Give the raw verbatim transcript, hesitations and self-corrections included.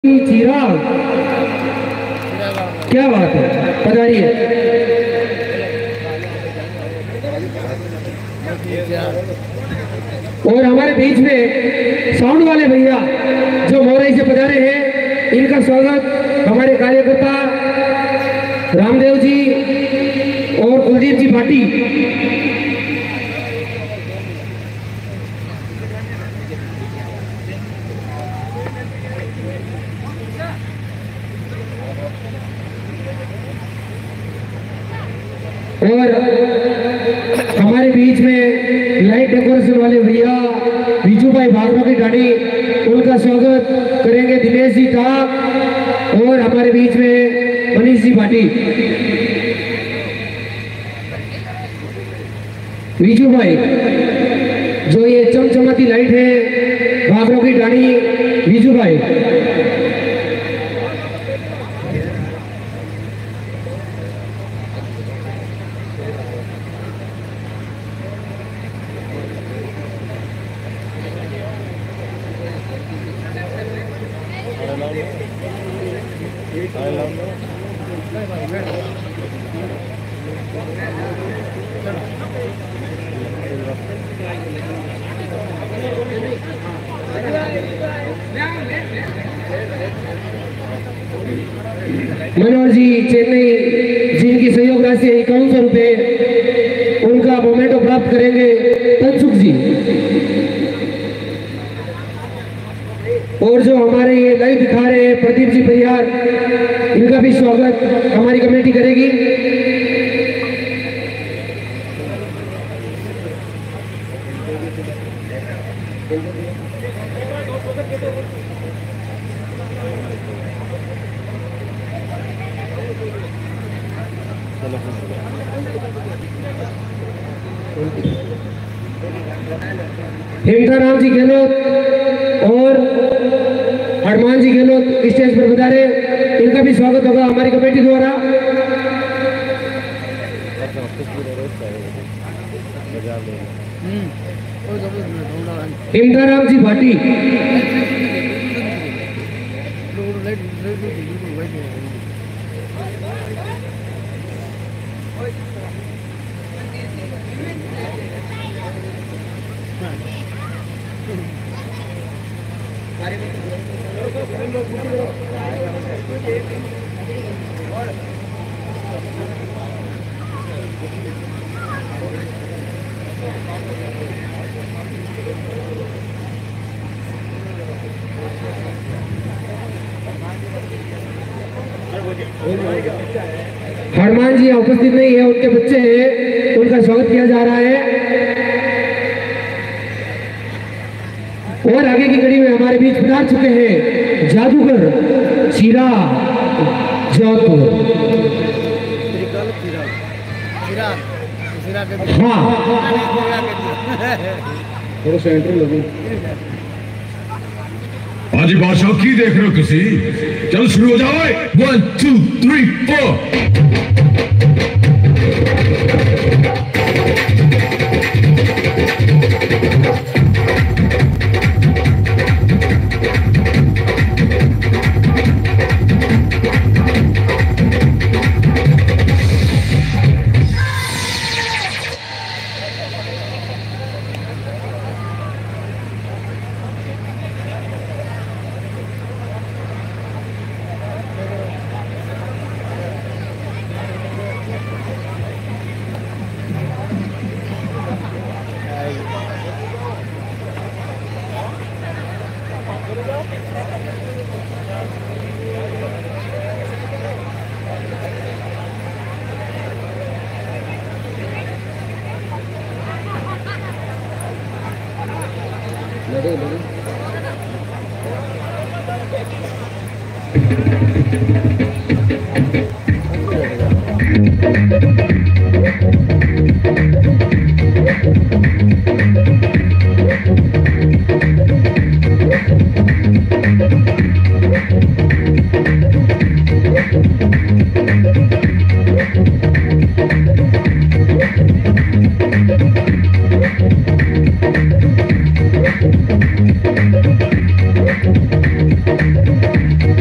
चिराग, क्या बात है, पधारिए। और हमारे बीच में साउंड वाले भैया जो मोरई से पधारे हैं, इनका स्वागत हमारे कार्यकर्ता रामदेव जी और कुलदीप जी भाटी। और हमारे बीच में लाइट डेकोरेशन वाले भैया बीजू भाई भागवा की गाड़ी, उनका स्वागत करेंगे दिनेश जी था। और हमारे बीच में मनीष जी भाटी, बीजू भाई जो ये चमचमाती लाइट है भागवा की गाड़ी, बीजू भाई। मनोहर जी चेन्नई, जिनकी सहयोग राशि इक्यावन सौ रुपए, उनका मोमेंटो प्राप्त करेंगे तनसुख जी। और जो हमारे ये लाइव दिखा रहे हैं प्रदीप जी परिहार, इनका भी स्वागत हमारी कमेटी करेगी। हेमताराम जी गहलोत और हनुमान जी गहलोत स्टेज पर पधारे, इनका भी स्वागत होगा हमारी कमेटी द्वारा। हेमताराम जी भाटी, हनुमान जी उपस्थित नहीं है, उनके बच्चे हैं, उनका स्वागत किया जा रहा है। और आगे की कड़ी में हमारे बीच पधार चुके हैं जादूगर सीरा जोधपुर। हाँ हाँ जी बादशाह की देख रहे हो तुसी? चल शुरू हो जाओ। One two three four. लगे लगे